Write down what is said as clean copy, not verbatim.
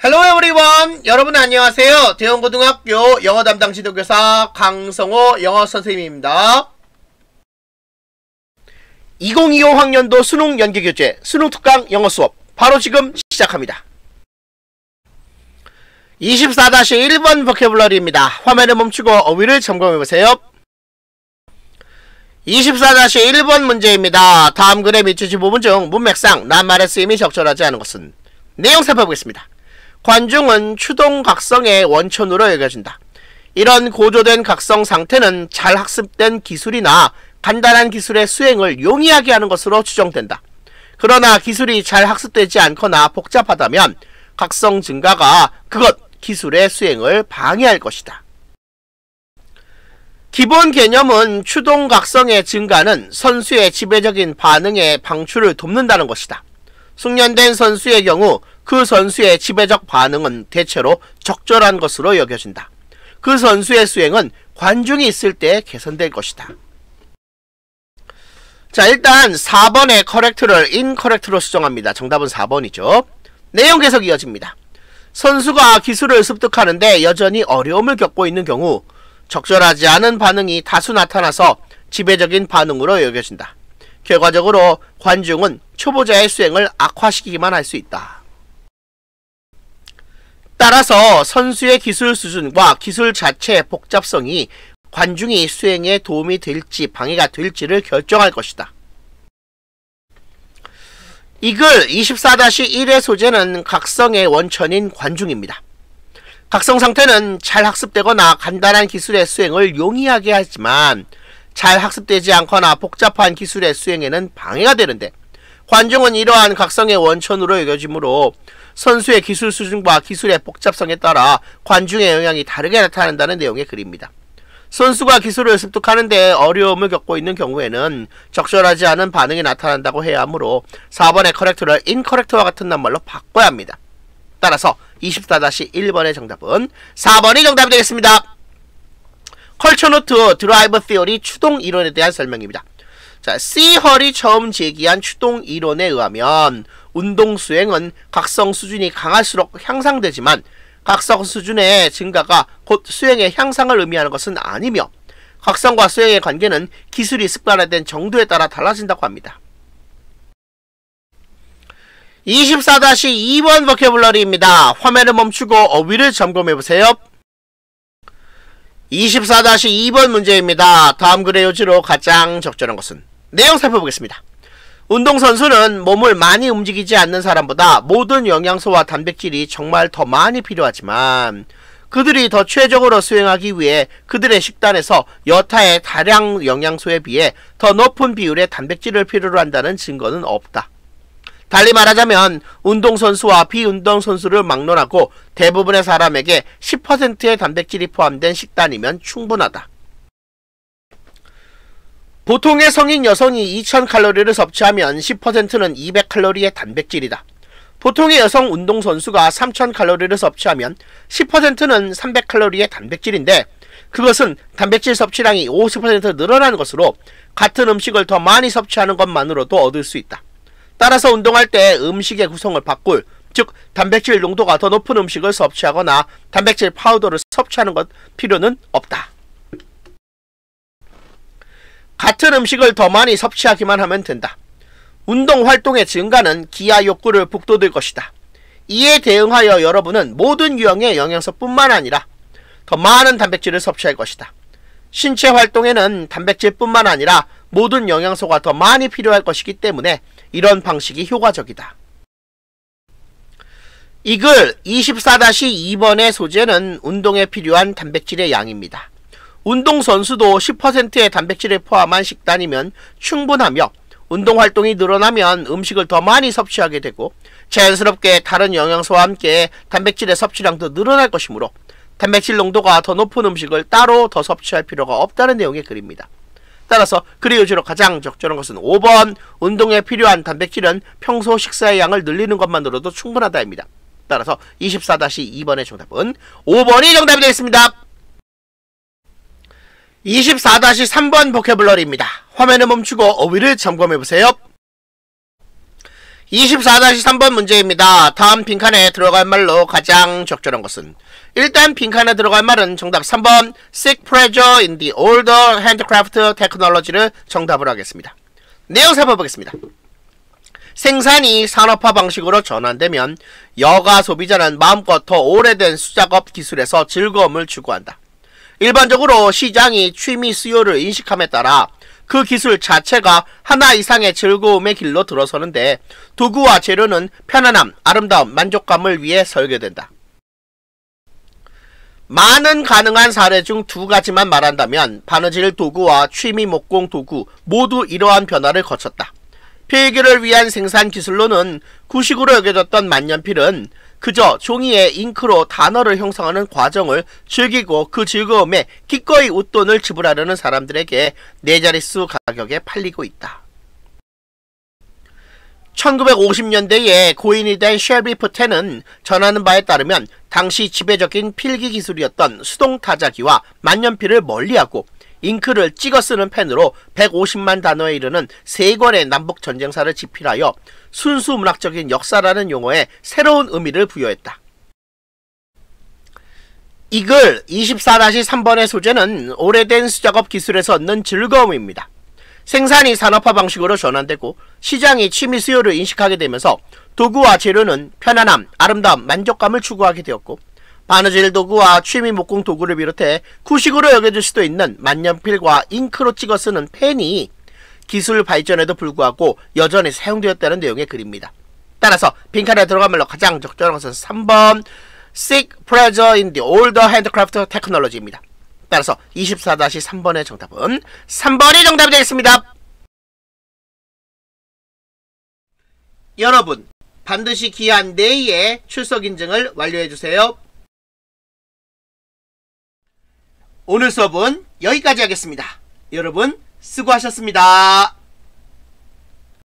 Hello everyone! 여러분 안녕하세요. 대원고등학교 영어 담당 지도교사 강성호 영어 선생님입니다. 2025 학년도 수능 연계교재 수능 특강 영어 수업 바로 지금 시작합니다. 24-1번 보캐블러리입니다. 화면을 멈추고 어휘를 점검해보세요. 24-1번 문제입니다. 다음 글의 밑줄 부분 중 문맥상 낱말의 쓰임이 적절하지 않은 것은? 내용 살펴보겠습니다. 관중은 추동각성의 원천으로 여겨진다. 이런 고조된 각성 상태는 잘 학습된 기술이나 간단한 기술의 수행을 용이하게 하는 것으로 추정된다. 그러나 기술이 잘 학습되지 않거나 복잡하다면 각성 증가가 그것 기술의 수행을 방해할 것이다. 기본 개념은 추동각성의 증가는 선수의 지배적인 반응의 방출을 돕는다는 것이다. 숙련된 선수의 경우 그 선수의 지배적 반응은 대체로 적절한 것으로 여겨진다. 그 선수의 수행은 관중이 있을 때 개선될 것이다. 자, 일단 4번의 correct를 incorrect로 수정합니다. 정답은 4번이죠. 내용 계속 이어집니다. 선수가 기술을 습득하는데 여전히 어려움을 겪고 있는 경우 적절하지 않은 반응이 다수 나타나서 지배적인 반응으로 여겨진다. 결과적으로 관중은 초보자의 수행을 악화시키기만 할 수 있다. 따라서 선수의 기술 수준과 기술 자체의 복잡성이 관중이 수행에 도움이 될지 방해가 될지를 결정할 것이다. 이 글 24-1의 소재는 각성의 원천인 관중입니다. 각성 상태는 잘 학습되거나 간단한 기술의 수행을 용이하게 하지만 잘 학습되지 않거나 복잡한 기술의 수행에는 방해가 되는데 관중은 이러한 각성의 원천으로 여겨지므로 선수의 기술 수준과 기술의 복잡성에 따라 관중의 영향이 다르게 나타난다는 내용의 글입니다. 선수가 기술을 습득하는데 어려움을 겪고 있는 경우에는 적절하지 않은 반응이 나타난다고 해야 하므로 4번의 correct를 incorrect와 같은 낱말로 바꿔야 합니다. 따라서 24-1번의 정답은 4번이 정답이 되겠습니다. 컬처 노트 드라이브 티어리 추동 이론에 대한 설명입니다. 자, 시헐이 처음 제기한 추동 이론에 의하면 운동 수행은 각성 수준이 강할수록 향상되지만 각성 수준의 증가가 곧 수행의 향상을 의미하는 것은 아니며 각성과 수행의 관계는 기술이 습관화된 정도에 따라 달라진다고 합니다. 24-2번 보캐블러리입니다. 화면을 멈추고 어휘를 점검해보세요. 24-2번 문제입니다. 다음 글의 요지로 가장 적절한 것은? 내용 살펴보겠습니다. 운동선수는 몸을 많이 움직이지 않는 사람보다 모든 영양소와 단백질이 정말 더 많이 필요하지만 그들이 더 최적으로 수행하기 위해 그들의 식단에서 여타의 다량 영양소에 비해 더 높은 비율의 단백질을 필요로 한다는 증거는 없다. 달리 말하자면 운동선수와 비운동선수를 막론하고 대부분의 사람에게 10%의 단백질이 포함된 식단이면 충분하다. 보통의 성인 여성이 2000칼로리를 섭취하면 10%는 200칼로리의 단백질이다. 보통의 여성 운동선수가 3000칼로리를 섭취하면 10%는 300칼로리의 단백질인데 그것은 단백질 섭취량이 50% 늘어나는 것으로 같은 음식을 더 많이 섭취하는 것만으로도 얻을 수 있다. 따라서 운동할 때 음식의 구성을 바꿀, 즉 단백질 농도가 더 높은 음식을 섭취하거나 단백질 파우더를 섭취하는 것 필요는 없다. 같은 음식을 더 많이 섭취하기만 하면 된다. 운동 활동의 증가는 기하 욕구를 북돋을 것이다. 이에 대응하여 여러분은 모든 유형의 영양소뿐만 아니라 더 많은 단백질을 섭취할 것이다. 신체 활동에는 단백질뿐만 아니라 모든 영양소가 더 많이 필요할 것이기 때문에 이런 방식이 효과적이다. 이 글 24-2번의 소재는 운동에 필요한 단백질의 양입니다. 운동선수도 10%의 단백질을 포함한 식단이면 충분하며 운동활동이 늘어나면 음식을 더 많이 섭취하게 되고 자연스럽게 다른 영양소와 함께 단백질의 섭취량도 늘어날 것이므로 단백질 농도가 더 높은 음식을 따로 더 섭취할 필요가 없다는 내용의 글입니다. 따라서 글의 요지로 가장 적절한 것은 5번 운동에 필요한 단백질은 평소 식사의 양을 늘리는 것만으로도 충분하다입니다. 따라서 24-2번의 정답은 5번이 정답이 되겠습니다. 24-3번 보캐블러리입니다. 화면을 멈추고 어휘를 점검해보세요. 24-3번 문제입니다. 다음 빈칸에 들어갈 말로 가장 적절한 것은? 일단 빈칸에 들어갈 말은 정답 3번 Seek pleasure in the older handcraft technology를 정답으로 하겠습니다. 내용 살펴보겠습니다. 생산이 산업화 방식으로 전환되면 여가 소비자는 마음껏 더 오래된 수작업 기술에서 즐거움을 추구한다. 일반적으로 시장이 취미 수요를 인식함에 따라 그 기술 자체가 하나 이상의 즐거움의 길로 들어서는데 도구와 재료는 편안함, 아름다움, 만족감을 위해 설계된다. 많은 가능한 사례 중 두 가지만 말한다면 바느질 도구와 취미 목공 도구 모두 이러한 변화를 거쳤다. 필기를 위한 생산 기술로는 구식으로 여겨졌던 만년필은 그저 종이에 잉크로 단어를 형성하는 과정을 즐기고 그 즐거움에 기꺼이 웃돈을 지불하려는 사람들에게 네 자릿수 가격에 팔리고 있다. 1950년대에 고인이 된 쉘비 프텐은 전하는 바에 따르면 당시 지배적인 필기 기술이었던 수동타자기와 만년필을 멀리하고 잉크를 찍어 쓰는 펜으로 150만 단어에 이르는 3권의 남북전쟁사를 집필하여 순수 문학적인 역사라는 용어에 새로운 의미를 부여했다. 이 글 24-3번의 소재는 오래된 수작업 기술에서 얻는 즐거움입니다. 생산이 산업화 방식으로 전환되고 시장이 취미 수요를 인식하게 되면서 도구와 재료는 편안함, 아름다움, 만족감을 추구하게 되었고 바느질 도구와 취미 목공 도구를 비롯해 구식으로 여겨질 수도 있는 만년필과 잉크로 찍어 쓰는 펜이 기술 발전에도 불구하고 여전히 사용되었다는 내용의 글입니다. 따라서 빈칸에 들어간 말로 가장 적절한 것은 3번 Seek pleasure in the older handcraft technology입니다. 따라서 24-3번의 정답은 3번이 정답이 되겠습니다. 여러분, 반드시 기한 내에 출석 인증을 완료해주세요. 오늘 수업은 여기까지 하겠습니다. 여러분 수고하셨습니다.